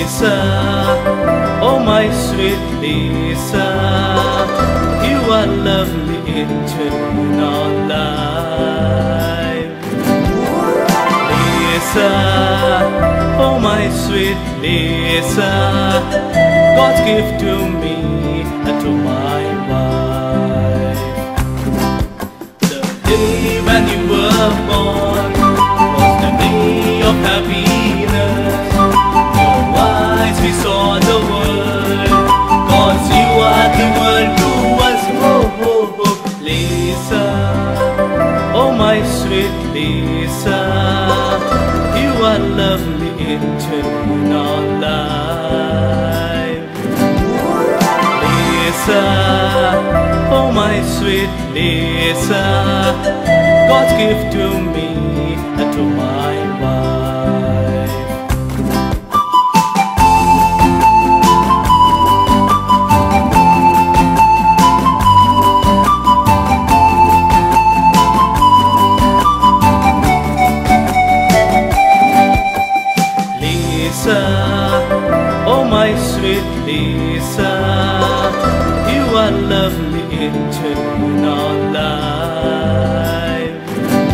Lisa, oh my sweet Lisa, you are lovely eternal life. Lisa, oh my sweet Lisa, God's gift to me and to my wife. The day when you were born was the day of happiness. Your eyes we saw the world, 'cause you are the world to us. Oh, oh, oh, Lisa, oh my sweet Lisa, you are lovely eternal life. Lisa, oh my sweet Lisa, God's gift to me and to my wife. Lisa, oh my sweet Lisa, you are lovely eternal life.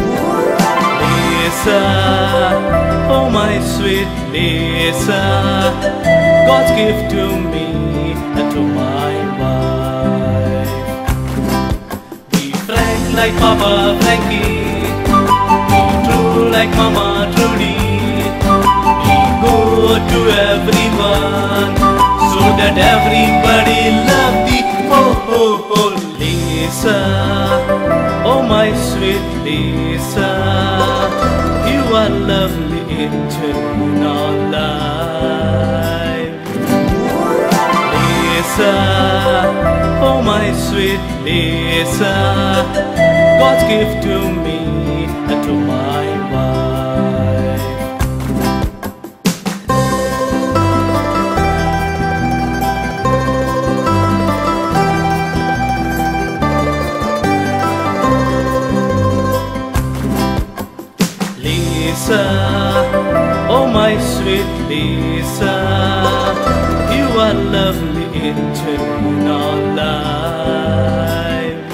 Lisa, oh my sweet Lisa, God's gift to me and to my wife. Be frank like Papa Frankie, be true like Mama Trudy, be good to everyone, so that everybody love thee. Oh, oh, oh, Lisa, oh my sweet Lisa, you are lovely eternal life. Lisa, oh my sweet Lisa, God's gift to me and to my wife. Lisa, oh my sweet Lisa, you are lovely eternal life.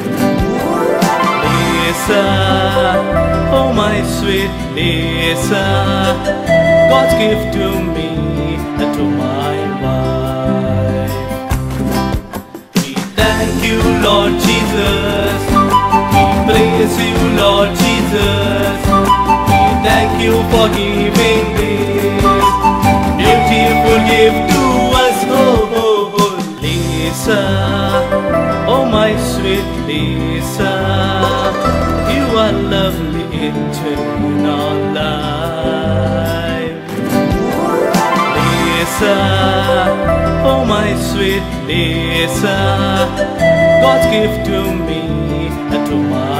Lisa, oh my sweet Lisa, God's gift to me and to my wife. We thank you, Lord Jesus, we praise you, Lord Jesus. Thank you for giving this beautiful gift to us. Oh, oh, oh, Lisa, oh my sweet Lisa, you are lovely eternal life. Lisa, oh my sweet Lisa, God's gift to me and to my